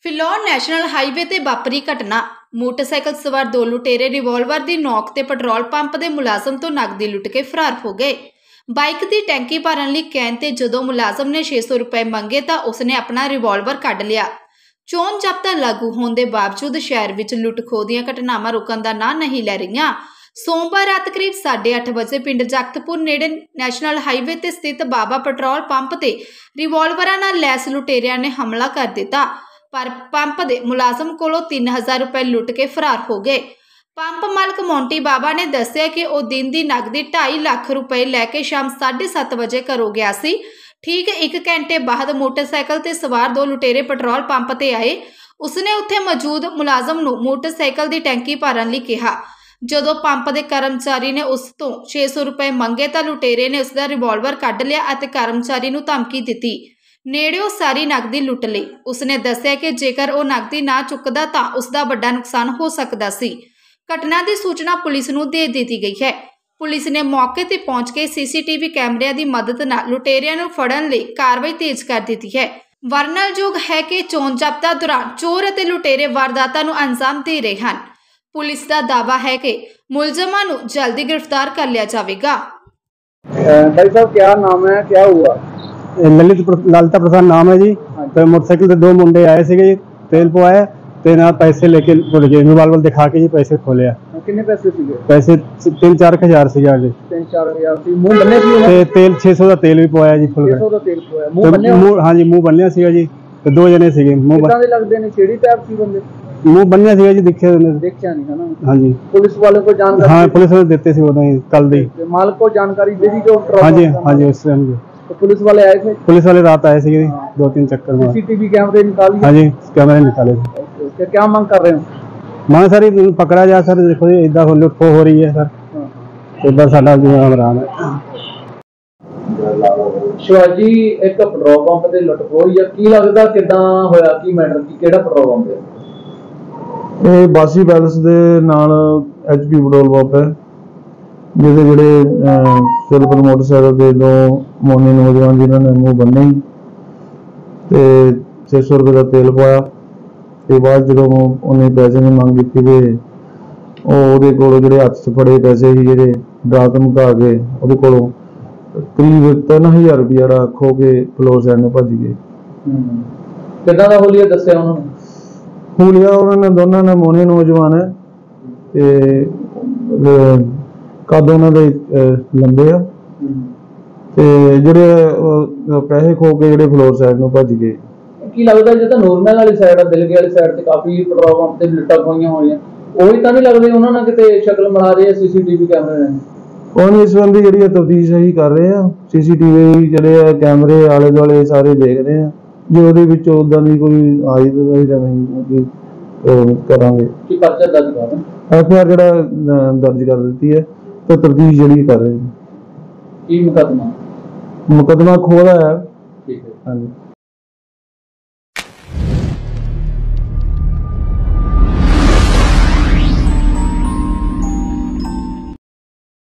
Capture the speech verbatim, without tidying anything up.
Phillaur national highway ਤੇ ਵਾਪਰੀ ਘਟਨਾ। ਮੋਟਰਸਾਈਕਲ ਸਵਾਰ ਦੋ ਲੁਟੇਰੇ ਰਿਵਾਲਵਰ ਦੀ ਨੋਕ ਤੇ ਪੈਟਰੋਲ ਪੰਪ ਦੇ ਮੁਲਾਜ਼ਮ ਤੋਂ ਨਕਦੀ ਲੁੱਟ ਕੇ ਫਰਾਰ ਹੋ ਗਏ। ਬਾਈਕ ਦੀ ਟੈਂਕੀ ਭਰਨ ਲਈ ਕਹਿਣ ਤੇ ਜਦੋਂ ਮੁਲਾਜ਼ਮ ਨੇ ਛੇ ਸੌ ਰੁਪਏ ਮੰਗੇ ਤਾਂ ਉਸਨੇ ਆਪਣਾ ਰਿਵਾਲਵਰ ਕੱਢ ਲਿਆ। ਚੋਣ ਜ਼ਾਬਤਾ ਲਾਗੂ ਹੋਣ ਦੇ ਬਾਵਜੂਦ ਸ਼ਹਿਰ ਵਿੱਚ ਲੁੱਟ-ਖੋਹ ਦੀਆਂ ਘਟਨਾਵਾਂ ਰੁਕਣ ਦਾ ਨਾਂ ਨਹੀਂ ਲੈ ਰਹੀਆਂ। ਸੋਮਵਾਰ ਰਾਤ ਕਰੀਬ ਸਾਢੇ ਅੱਠ ਵਜੇ ਪਿੰਡ ਜਗਤਪੁਰ ਨੇੜੇ ਨੈਸ਼ਨਲ ਹਾਈਵੇ ਤੇ ਸਥਿਤ ਬਾਬਾ ਪੈਟਰੋਲ ਪੰਪ ਤੇ ਰਿਵਾਲਵਰਾਂ ਨਾਲ ਲੈਸ ਲੁਟੇਰਿਆਂ ਨੇ ਹਮਲਾ ਕਰ ਦਿੱਤਾ, ਪਰ ਪੰਪ ਦੇ ਮੁਲਾਜ਼ਮ ਕੋਲੋਂ ਤਿੰਨ ਹਜ਼ਾਰ ਰੁਪਏ ਲੁੱਟ ਕੇ ਫਰਾਰ ਹੋ ਗਏ। ਪੰਪ ਮਾਲਕ ਮੋਂਟੀ ਬਾਬਾ ਨੇ ਦੱਸਿਆ ਕਿ ਉਹ ਦਿਨ ਦੀ ਨਕਦੀ ਢਾਈ ਲੱਖ ਰੁਪਏ ਲੈ ਕੇ ਸ਼ਾਮ ਸਾਢੇ ਸੱਤ ਵਜੇ ਘਰੋਂ ਗਿਆ ਸੀ। ਠੀਕ ਇੱਕ ਘੰਟੇ ਬਾਅਦ ਮੋਟਰਸਾਈਕਲ ਤੇ ਸਵਾਰ ਦੋ ਲੁਟੇਰੇ ਪੈਟਰੋਲ ਪੰਪ ਤੇ ਆਏ। ਉਸਨੇ ਉੱਥੇ ਮੌਜੂਦ ਮੁਲਾਜ਼ਮ ਨੂੰ ਮੋਟਰਸਾਈਕਲ ਦੀ ਟੈਂਕੀ ਭਰਨ ਲਈ ਕਿਹਾ। ਜਦੋਂ ਪੰਪ ਦੇ ਕਰਮਚਾਰੀ ਨੇ ਉਸ ਤੋਂ ਛੇ ਸੌ ਰੁਪਏ ਮੰਗੇ ਤਾਂ ਲੁਟੇਰੇ ਨੇ ਉਸ ਦਾ ਰਿਵਾਲਵਰ ਕੱਢ ਲਿਆ ਅਤੇ ਕਰਮਚਾਰੀ ਨੂੰ ਧਮਕੀ ਦਿੱਤੀ। ਨੇੜਿਓਂ ਸਾਰੀ ਨਕਦੀ ਲੁੱਟ ਲਈ। ਉਸਨੇ ਦੱਸਿਆ ਕਿ ਜੇਕਰ ਉਹ ਨਕਦੀ ਨਾ ਚੁੱਕਦਾ ਤਾਂ ਉਸ ਦਾ ਵੱਡਾ ਨੁਕਸਾਨ ਹੋ ਸਕਦਾ ਸੀ। ਘਟਨਾ ਦੀ ਸੂਚਨਾ ਪੁਲਿਸ ਨੂੰ ਦੇ ਦਿੱਤੀ ਗਈ ਹੈ। ਪੁਲਿਸ ਨੇ ਮੌਕੇ ਤੇ ਪਹੁੰਚ ਕੇ ਸੀਸੀਟੀਵੀ ਕੈਮਰਿਆਂ ਦੀ ਮਦਦ ਨਾਲ ਲੁਟੇਰਿਆਂ ਨੂੰ ਫੜਨ ਲਈ ਕਾਰਵਾਈ ਤੇਜ਼ ਕਰ ਦਿੱਤੀ ਹੈ। ਵਰਣਨਯੋਗ ਹੈ ਕਿ ਚੋਣ ਜ਼ਾਬਤਾ ਦੌਰਾਨ ਚੋਰ ਅਤੇ ਲੁਟੇਰੇ ਵਾਰਦਾਤਾਂ ਨੂੰ ਅੰਜਾਮ ਦੇ ਰਹੇ ਹਨ। ਪੁਲਿਸ ਦਾ ਦਾਅਵਾ ਹੈ ਕਿ ਮੁਲਜ਼ਮਾਂ ਨੂੰ ਜਲਦੀ गिरफ्तार कर लिया जाएगा। भाई साहब क्या नाम है, क्या हुआ? ललित लालता प्रसाद नाम है जी। तो मोटरसाइकिल से दो मुंडे आए थे, तेल पवाया ते ना पैसे लेके उड़ गए, रिवाल्वर दिखा के जी पैसे खोले। कितने पैसे सीगे? पैसे तीन चार हजार सीगा जी। तीन चार हजार सी। मुंह बन्ने सी? ते तेल छे सौ का तेल भी पवाया जी, फुल छे सौ का तेल पवाया। मुंह बन्ने? हाँ जी, मुंह बन्ने सीगा जी। ते दो जने सीगे। मुंह कितना दे लगदे ने? छेड़ी टाइप सी बंदे? मुंह बन्ने सीगा जी, दिखे देखा नहीं है ना। हाँ जी। पुलिस वाले को जानकारी? हाँ, पुलिस वाले देते सी उधर कल दी। मालिक को जानकारी दे दी जो? हाँ जी, हाँ जी, उससे हम तो पुलिस वाले आए थे? पुलिस वाले रात आए थे दो तीन चक्कर में। सीसीटीवी कैमरे निकाल लिए? हाँ जी, कैमरे निकाले थे। क्या मांग कर रहे हो? मां सर पकड़ा जा सर, देखो इदा लुट खो हो रही है सर। एक बार साडा आराम है। शिवाजी एक पेट्रोल पंप ते लुट खो होई है, की लगदा किदां होया, की मैटर की केड़ा पेट्रोल पंप है? ਇਹ ਬਾਸੀ ਪੈਲਸ ਦੇ ਨਾਲ ਐਚਪੀ ਪੈਟਰੋਲ ਪੰਪ ਹੈ, ਜਿਹਦੇ ਜਿਹੜੇ ਸਿਲਵਰ ਮੋਟਰਸਾਈਕਲ ਦੇ ਦੋ ਮੋਨੇ ਨੌਜਵਾਨ ਜਿਨ੍ਹਾਂ ਨੇ ਮੂੰਹ ਬੰਨੇ ਤੇ ਛੇ ਸੌ ਰੁਪਏ ਦਾ ਤੇਲ ਪਾਇਆ ਤੇ ਬਾਅਦ ਜਦੋਂ ਉਹਨੇ ਪੈਸੇ ਦੀ ਮੰਗ ਕੀਤੀ ਤੇ ਉਹ ਉਹਦੇ ਕੋਲ ਜਿਹੜੇ ਹੱਥ 'ਚ ਫੜੇ ਪੈਸੇ ਸੀ ਜਿਹੜੇ ਡਰਾ ਧਮਕਾ ਕੇ ਉਹਦੇ ਕੋਲੋਂ ਕਰੀਬ ਤਿੰਨ ਹਜ਼ਾਰ ਰੁਪਇਆ ਜਿਹੜਾ ਖੋ ਕੇ ਫਲੋਰ ਸਾਈਡ ਨੂੰ ਭੱਜ ਗਏ। ਕਿੱਦਾਂ ਦਾ ਹੋਲੀਆ ਦੱਸਿਆ ਉਹਨਾਂ ਨੇ? ਹੁਲੀਆ ਉਹਨਾਂ ਨੇ ਦੋਨਾਂ ਨੇ ਮੋਨੇ ਨੌਜਵਾਨ ਹੈ ਤੇ ਕੱਦ ਉਹਨਾਂ ਦੇ ਲੰਬੇ ਆ ਤੇ ਜਿਹੜੇ ਪੈਸੇ ਖੋ ਕੇ ਜਿਹੜੇ ਫਲੋਰ ਸਾਈਡ ਨੂੰ ਭੱਜ ਗਏ। ਕੀ ਲੱਗਦਾ ਜੇ ਤਾਂ ਨੂਰਮਹਿਲ ਵਾਲੀ ਸਾਈਡ ਆ, ਦਿਲਗੇ ਵਾਲੀ ਸਾਈਡ ਤੇ ਕਾਫੀ ਪੈਟਰੋਲ ਪੰਪ ਤੇ ਲੁੱਟਾਂ ਖੋਈਆਂ ਹੋਈਆਂ, ਉਹੀ ਤਾਂ ਨਹੀਂ ਲੱਗਦੇ ਉਹਨਾਂ ਨਾਲ ਕਿਤੇ ਸ਼ਕਲ ਬਣਾ ਰਹੇ ਆ ਸੀਸੀਟੀਵੀ ਕੈਮਰੇ ਨੇ? ਉਹਨੇ ਇਸ ਸੰਬੰਧੀ ਜਿਹੜੀ ਤਫਤੀਸ਼ ਇਹੀ ਕਰ ਰਹੇ ਆ, ਸੀਸੀਟੀਵੀ ਜਿਹੜੇ ਆ ਕੈਮਰੇ ਆਲੇ ਦੁਆਲੇ ਸਾਰੇ ਦੇਖ ਰਹੇ ਆ, ਜੇ ਉਹਦੇ ਵਿੱਚ ਉਦਾਂ ਦੀ ਕੋਈ ਆਈ ਤਾਂ ਨਹੀਂ ਕਰਾਂਗੇ। ਕੀ ਪਰਚਾ ਦਰਜ ਕਰਾਂਗੇ? ਐਫ ਆਈ ਆਰ ਜਿਹੜਾ ਦਰਜ ਕਰ ਦਿੱਤੀ ਹੈ ਤੇ ਤਫਤੀਸ਼ ਜਿਹੜੀ ਕਰ ਰਹੇ। ਕੀ ਮੁਕੱਦਮਾ? ਮੁਕੱਦਮਾ ਖੋਲਾ ਹੈ। ਠੀਕ ਹੈ। ਹਾਂਜੀ।